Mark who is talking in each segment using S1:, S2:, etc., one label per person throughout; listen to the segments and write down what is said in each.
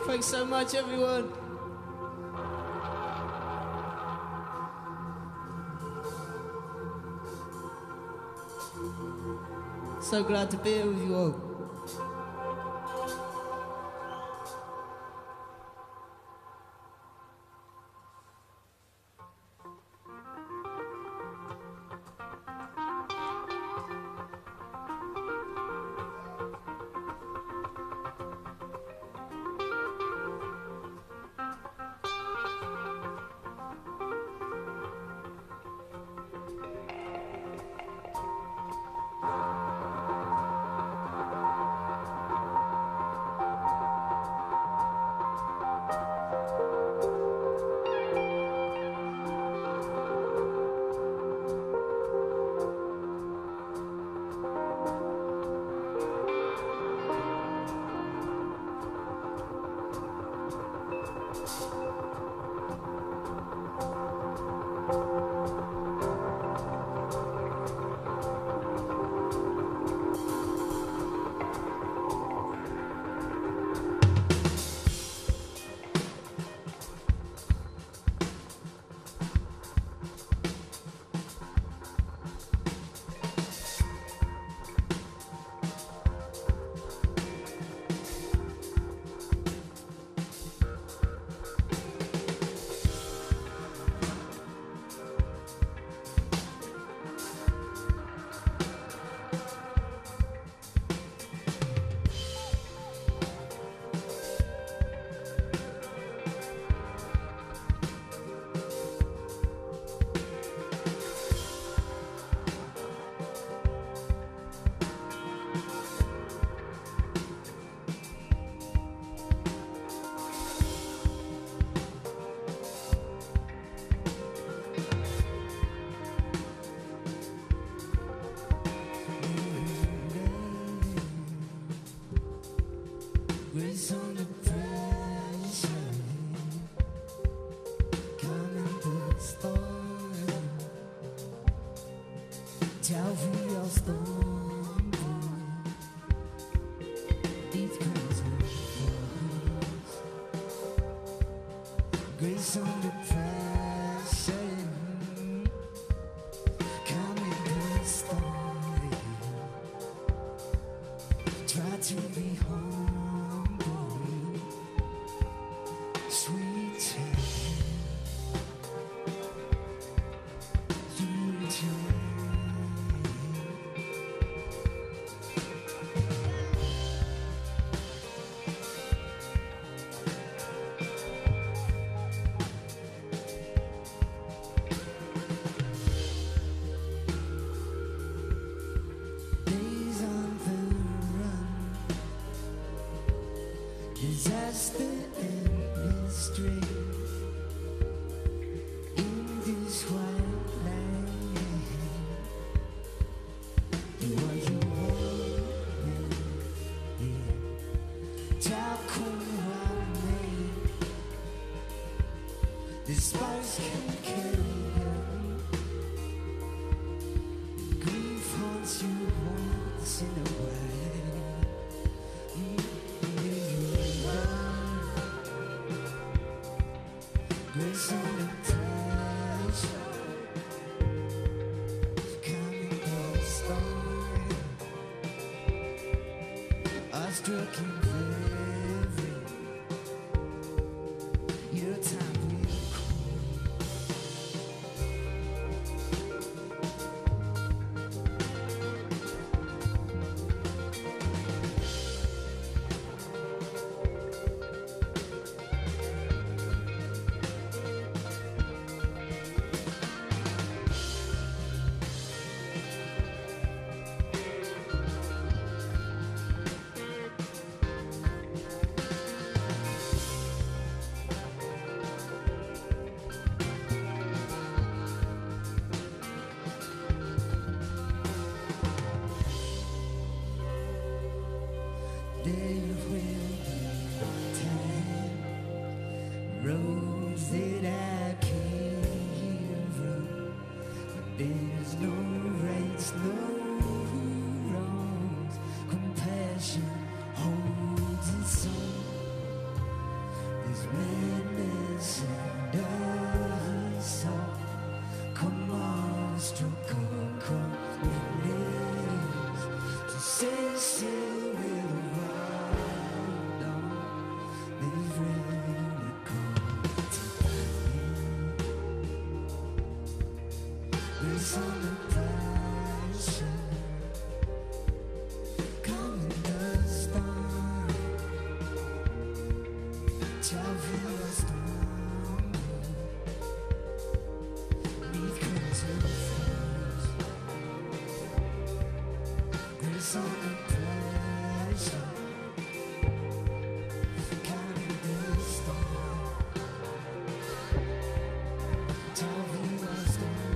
S1: Thanks so much, everyone. So glad to be here with you all.
S2: Race under pressure, calming the storm. Tell me a storm. Need curtains. Race under pressure, calming the storm. Tell me a storm.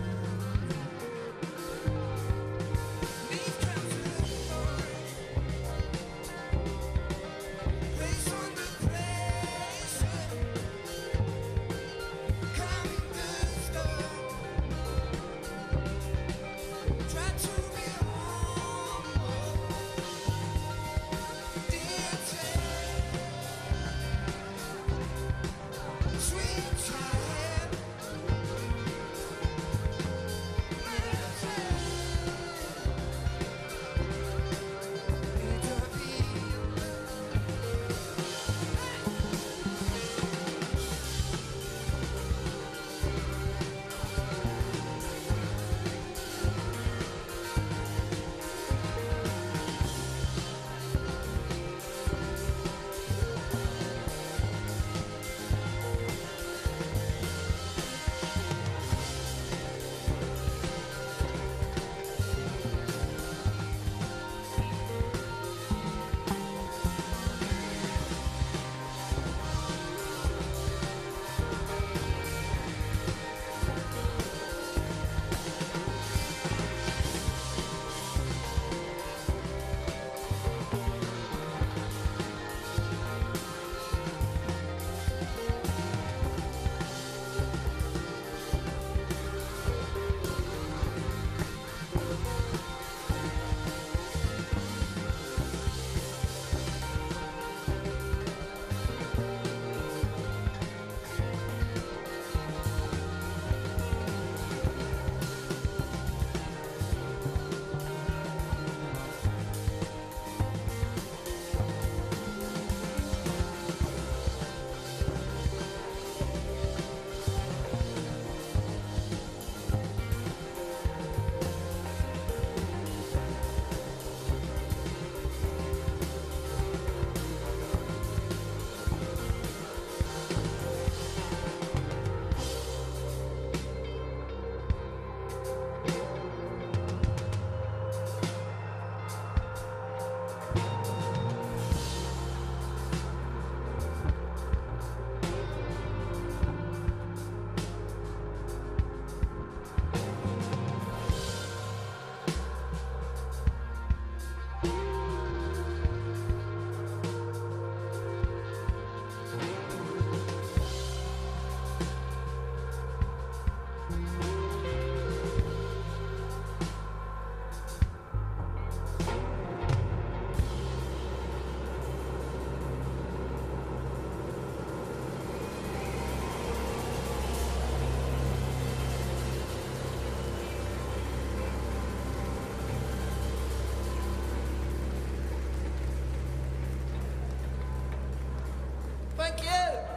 S1: Thank you.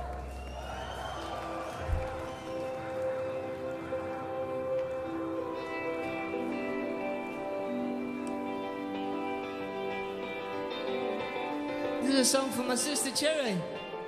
S1: This is a song for my sister Cherry.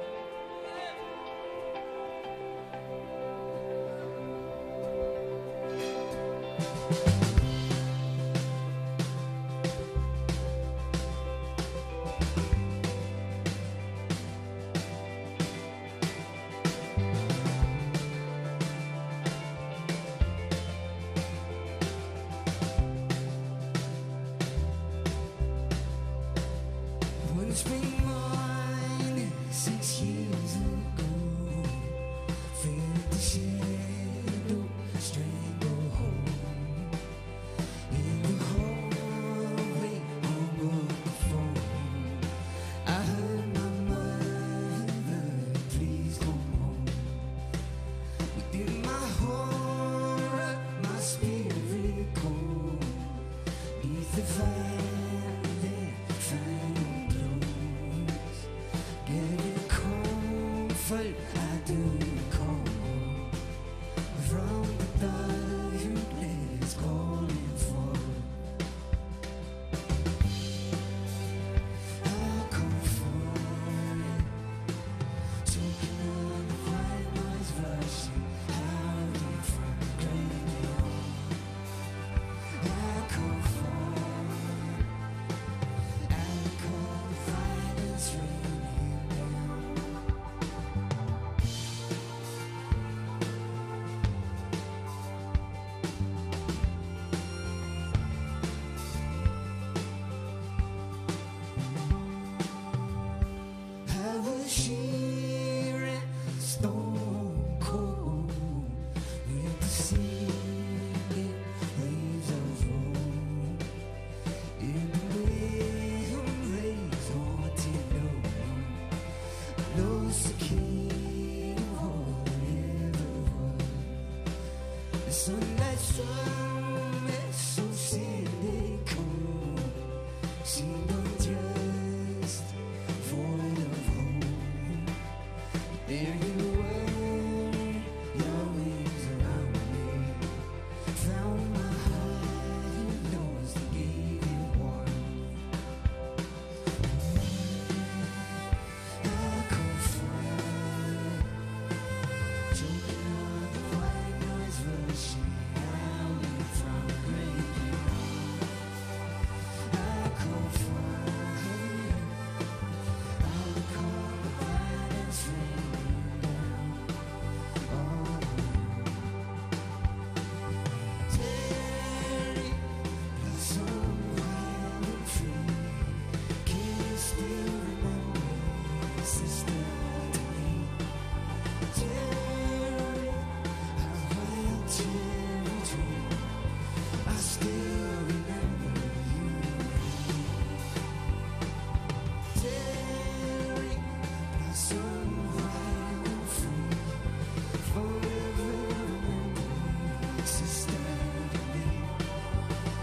S2: One spring morning, 6 years ago, felt the shadow strangle home. In the hallway on the phone, I heard my mother, please come home. Within my horror, my spirit cold, beneath the valley, final blows. Getting comfort, I do recall from the dark you let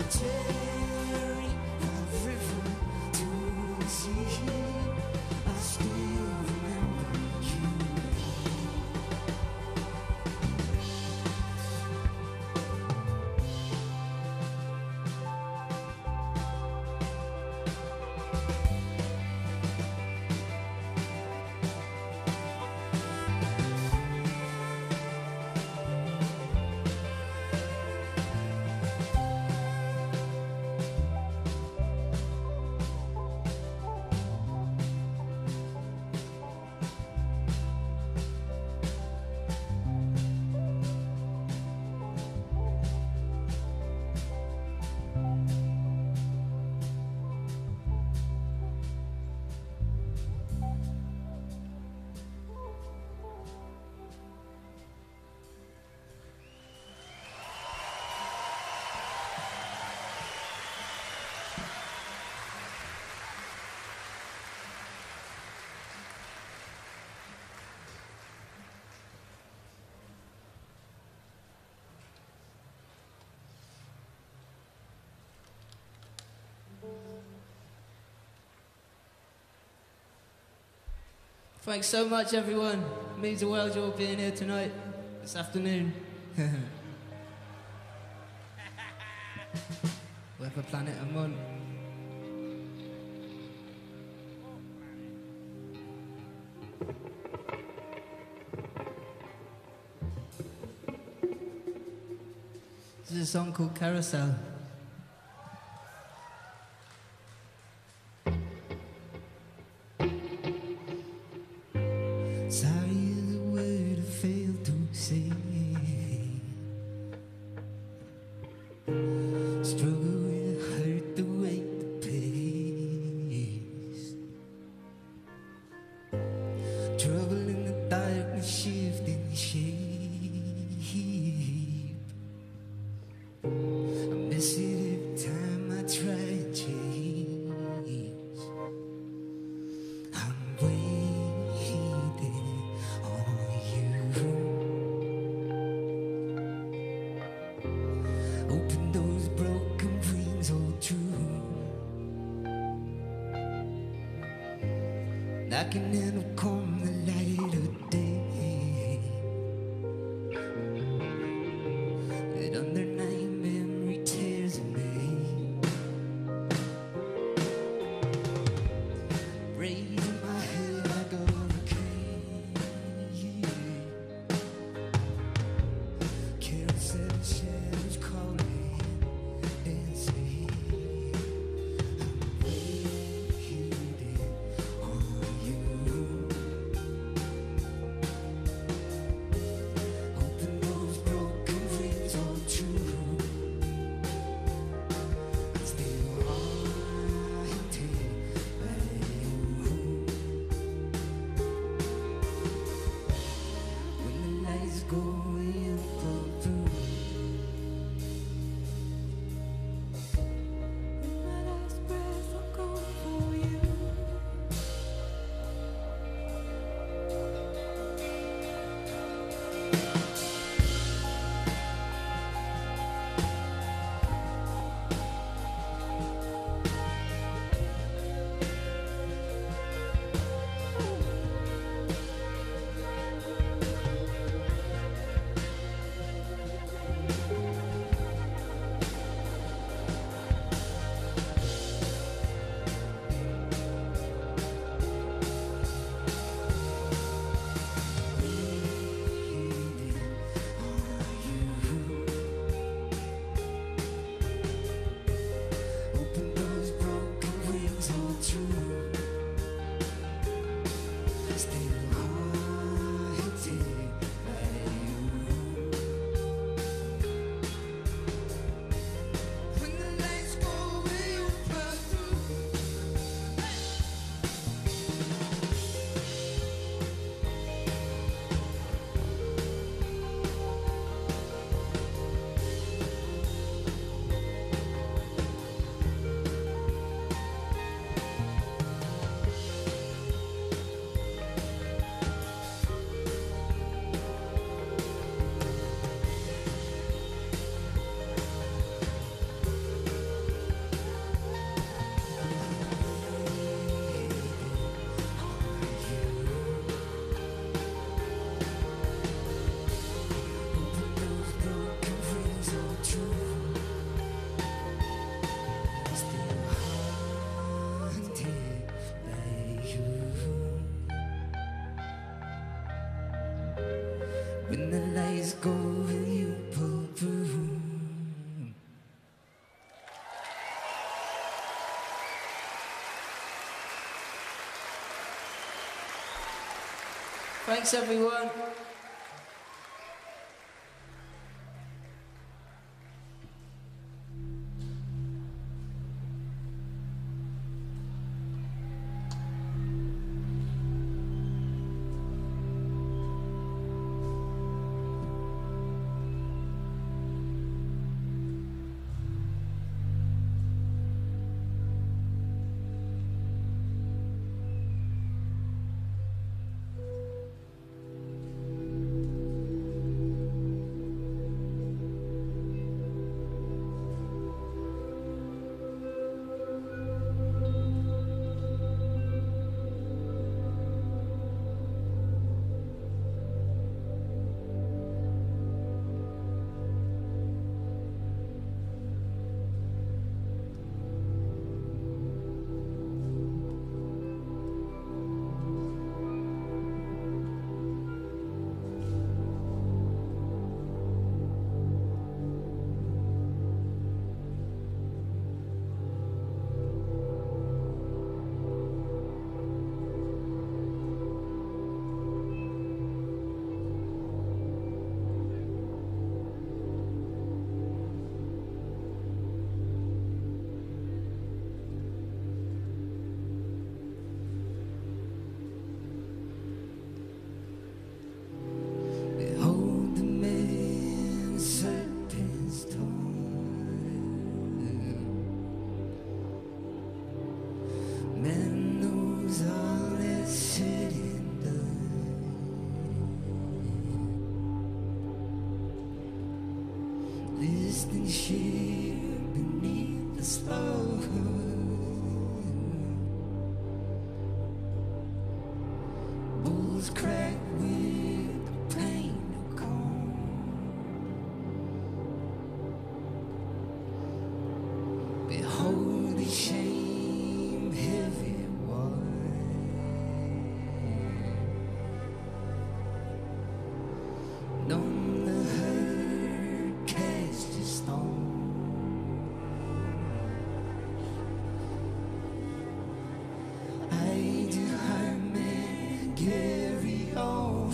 S2: cemetery, from the river to the sea. I still remember you.
S1: Thanks so much, everyone. It means the world you're being here tonight, this afternoon. Weather Planet Amon. This is a song called Carousel.
S2: Sorry is a word I failed to say. Struggle with hurt, the weight, the pace. Trouble in the darkness, shifting shape. I miss it every time I try and change. I'm waiting on you. Open those broken dreams, hold true. Knocking in will come the light of day. That under night memory tears me. Raising my head like a hurricane. Carousel shadows calling and say, I'm waiting on you. When the lights go, will you pull through?
S1: Thanks, everyone.
S2: Behold the man, serpent's tongue. Man knows all that's said and done. Listening sheep beneath the slow. Bulls crack with the pain of corn. Behold the shame heavy wine. On the herd cast a stone. I do harm carry on.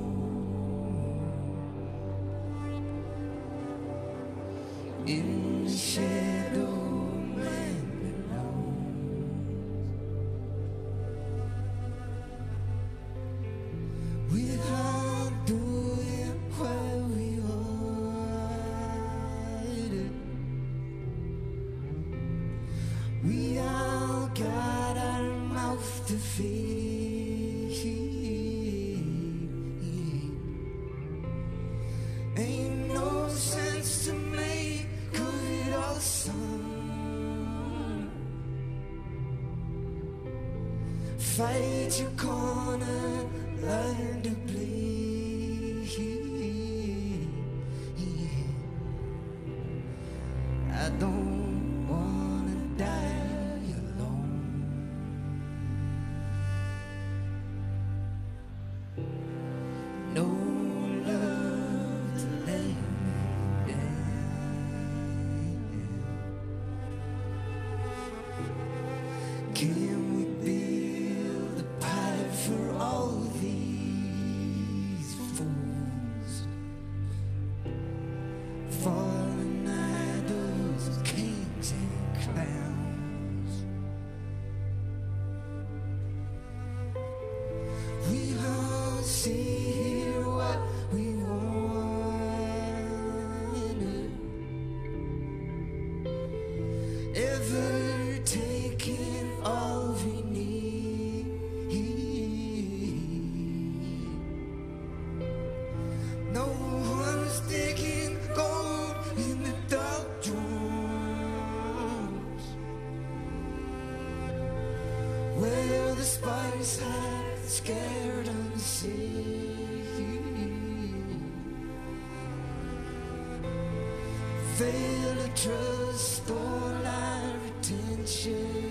S2: In the shadow, man belongs. Without doing what we wanted, we all got our mouth to feed. Ain't no sense to make of it all, son. Fight your corner, learn to bleed. I don't wanna die alone. No love to lay me down. Can we build a pipe for all these fools? Fallen idols, kings and clowns. We all see here what we wanted. Ever taking all we need. No one's digging gold in the dark drums, where the spice had scared unseen. Fail to trust all our attention.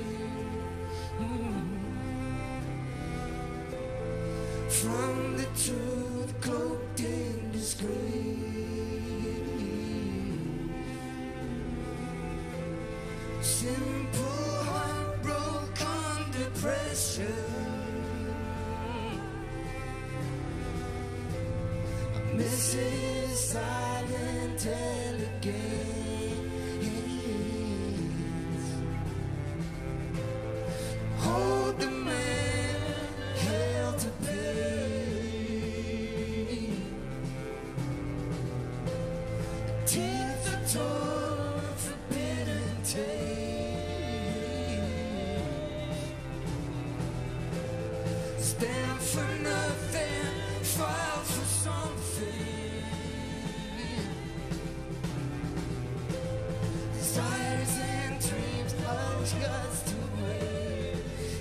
S2: From the truth cloaked in Simple heart broke under pressure. Mrs. Silent elegance. Hold the man held to pay. Teeth are torn, forbidden taste. Stand for nothing, file for something. Desires and dreams, all just to wait.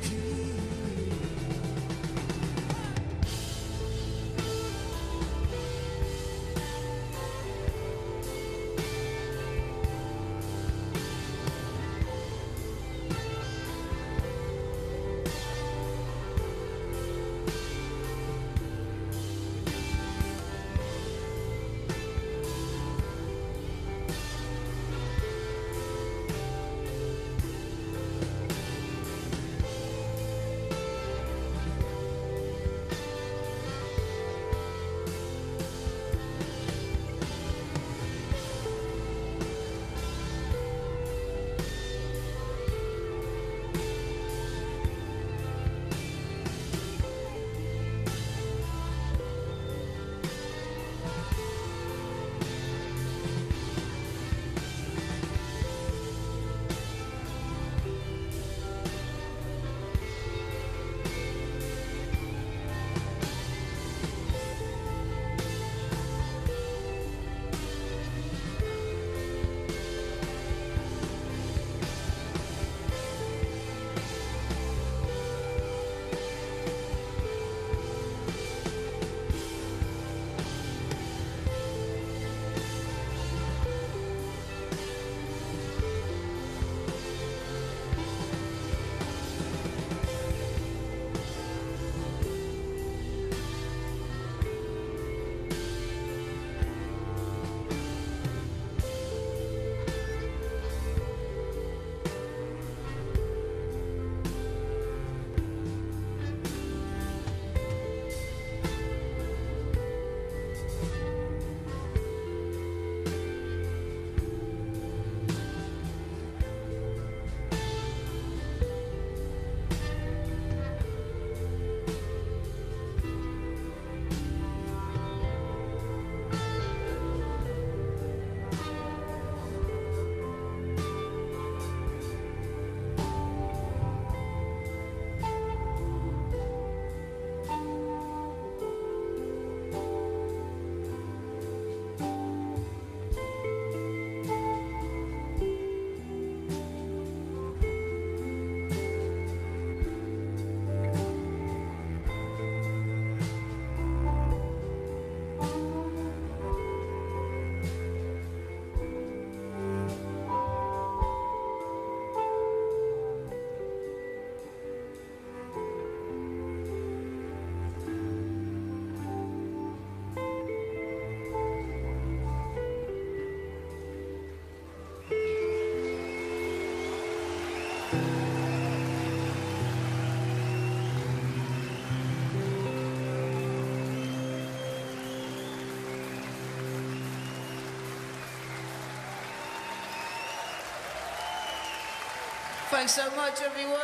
S1: Thanks so much, everyone.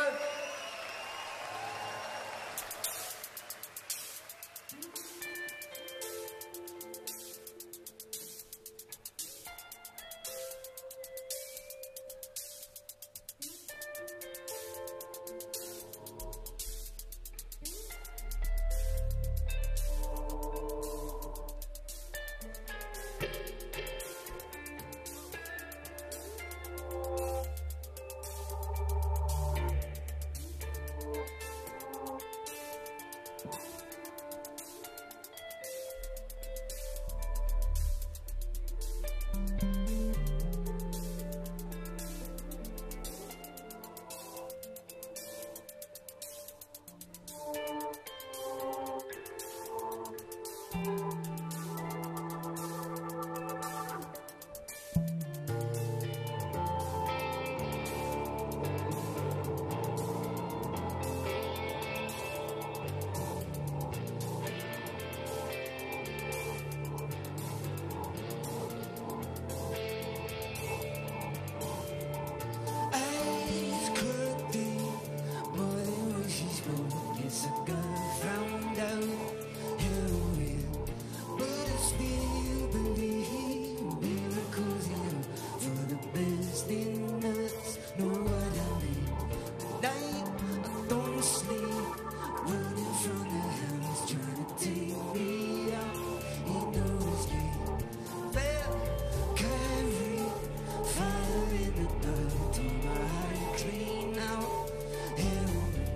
S2: nuts, know what I mean. Night, I don't sleep, running from the hounds, trying to take me out. Ain't no escape. Fair, carry, fire in the night, till my heart clean out. Hell,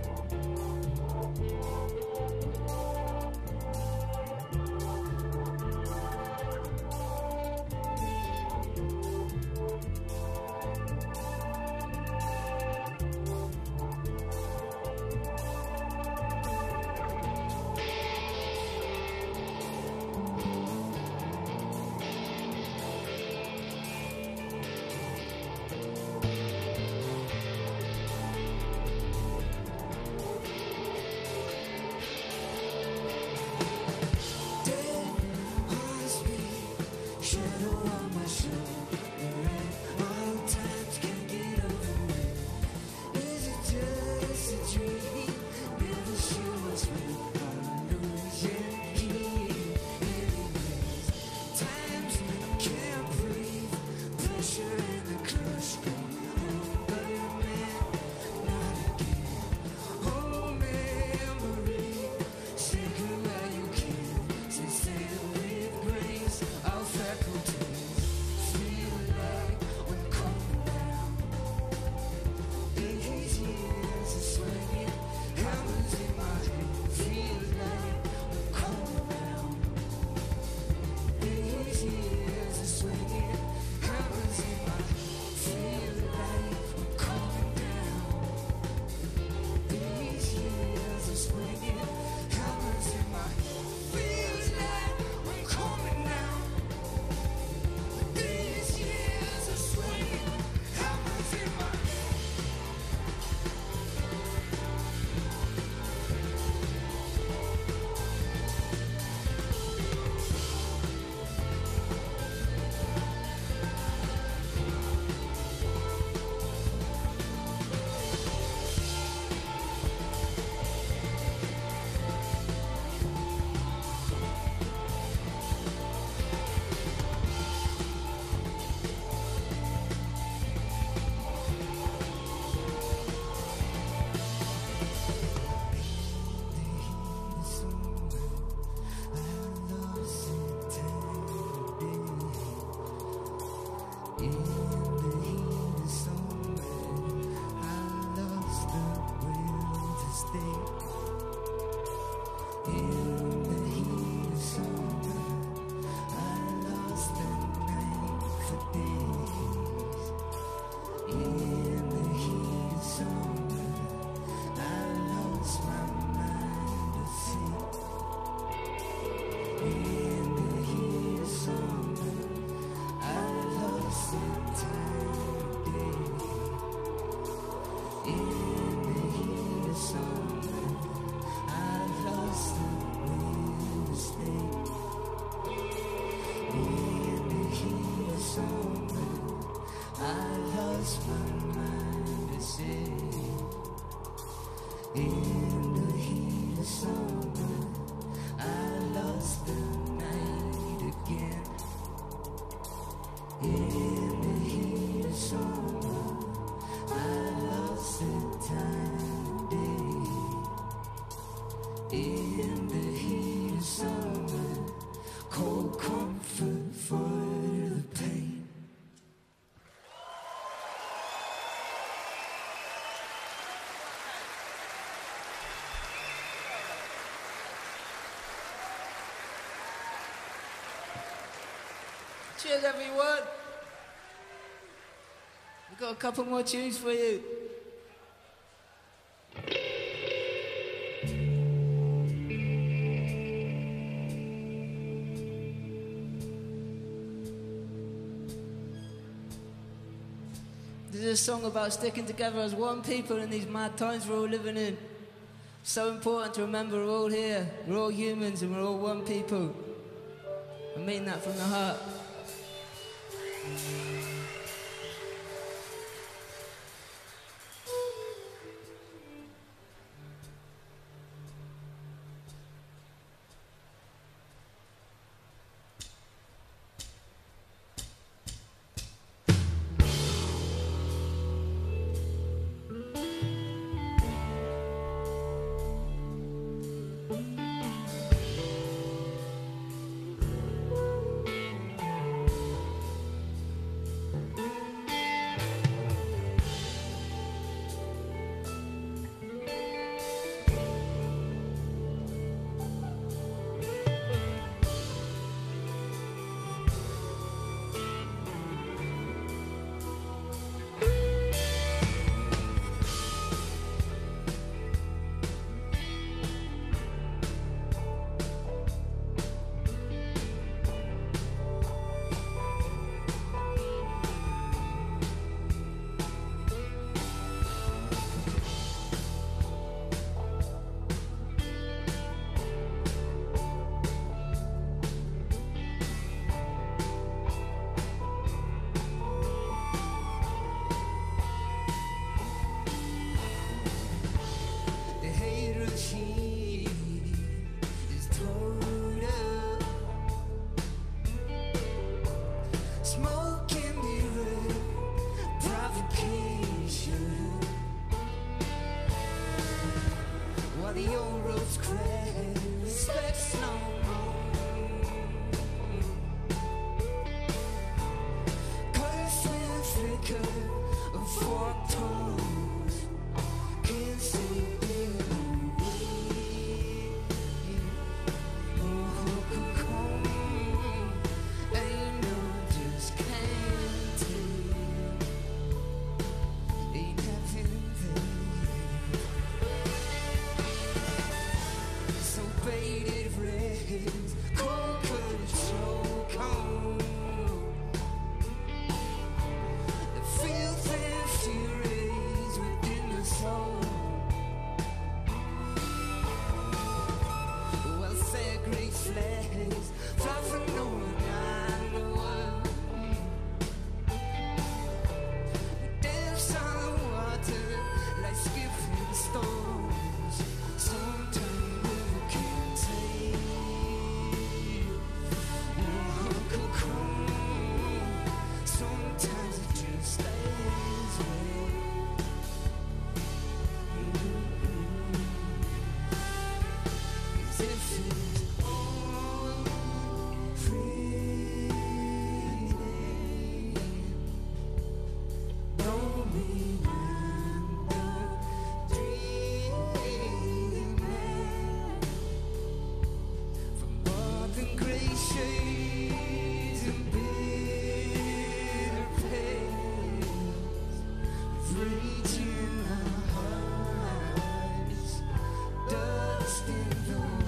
S1: Cheers, everyone. We've got a couple more tunes for you. This is a song about sticking together as one people in these mad times we're all living in. So important to remember we're all here, we're all humans and we're all one people. I mean that from the heart.
S2: forked tongues can't say they're away. Oh, come, ain't no just can't tell. Ain't having there. So faded rays, cold blooded so cold. The filthy furies within the soul. Well, fair great flags fly from no one I know of. Dance on the water like skipping stones. Sometimes you can't take. Oh, come. Sometimes it just stays away. As if it's all free. Don't remember dreaming from more than gray shades and bitter pains, reaching our hearts, dust in the wind.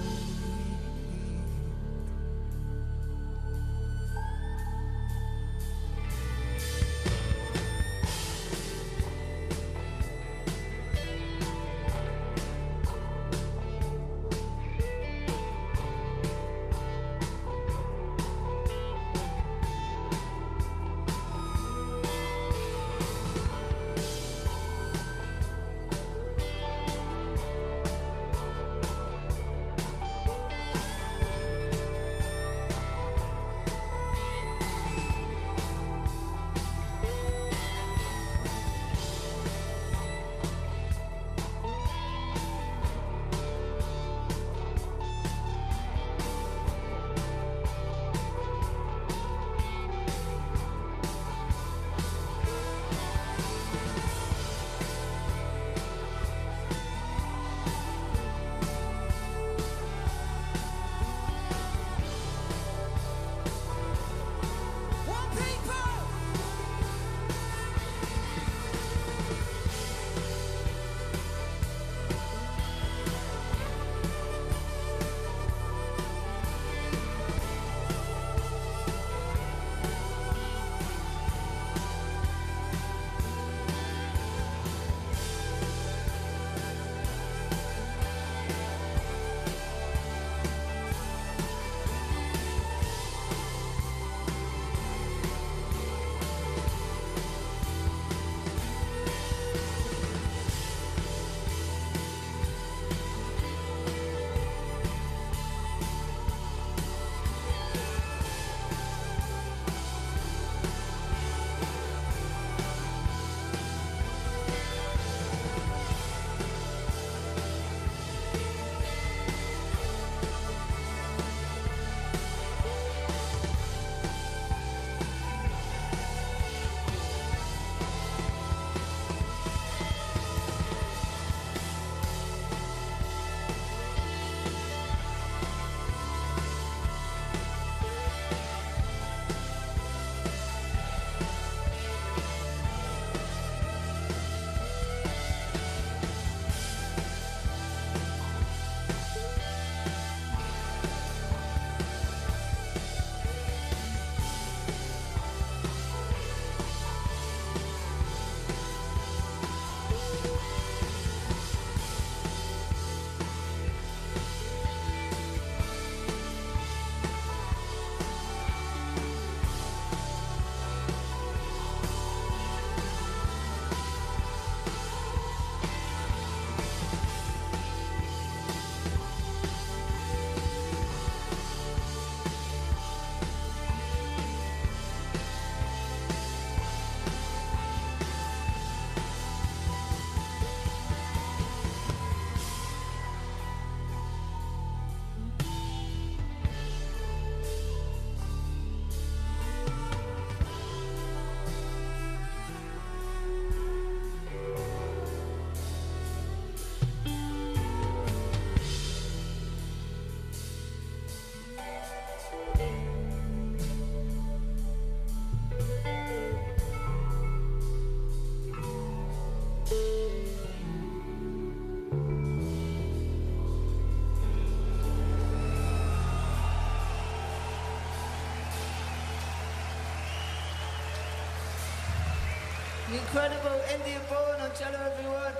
S1: incredible India Born on cello, everyone.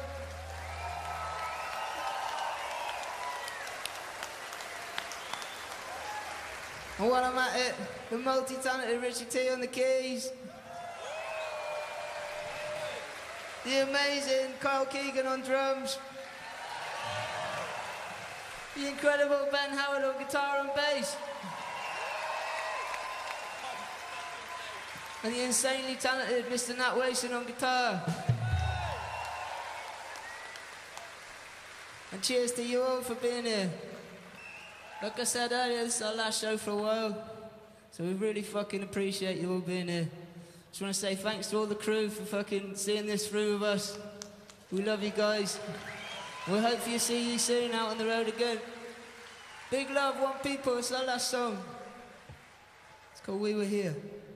S1: And while I'm at it, the multi-talented Richie T on the keys. The amazing Carl Keegan on drums. The incredible Ben Howard on guitar and bass. And the insanely talented Mr. Nat Wason on guitar. And cheers to you all for being here. Like I said earlier, this is our last show for a while, so we really fucking appreciate you all being here. Just want to say thanks to all the crew for fucking seeing this through with us. We love you guys. We'll hopefully see you soon out on the road again. Big love, One People, it's our last song. It's called We Were Here.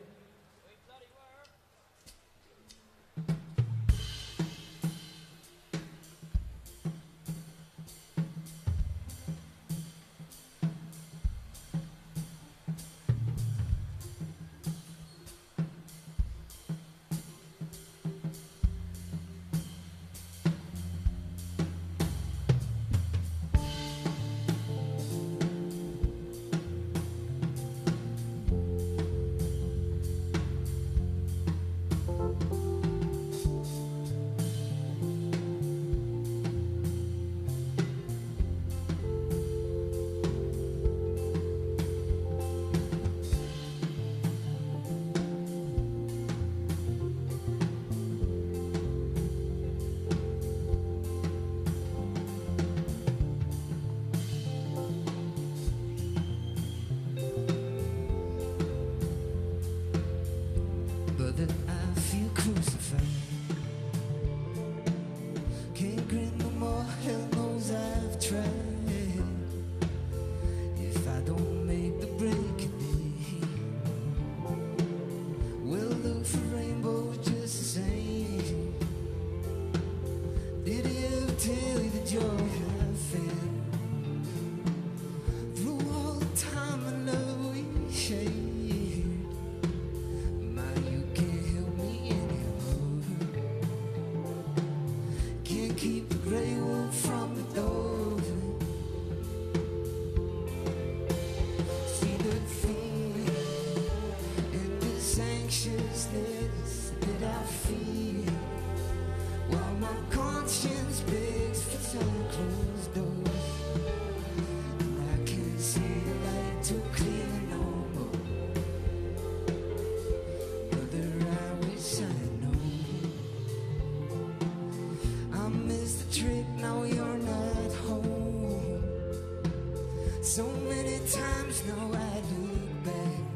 S2: So many times now I look back.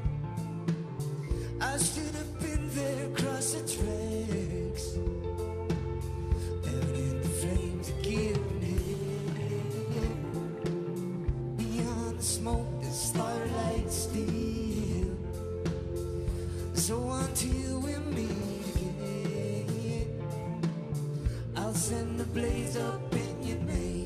S2: I should have been there across the tracks, out in the flames again. Beyond the smoke, the starlight still. So until we meet again, I'll send the blaze up in your name.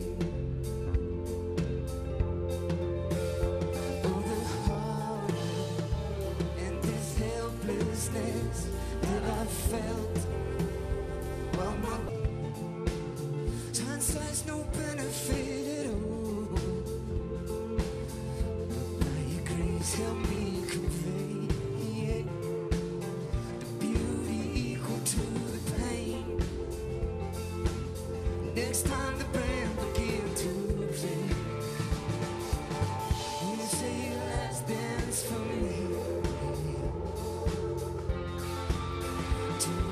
S2: That I felt while my hindsight's no benefit at all, but by your grace help me convey the beauty equal to the pain. Next time the band begin to play, when you say your last dance for me,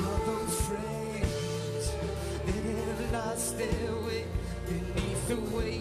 S2: lost their way beneath the weight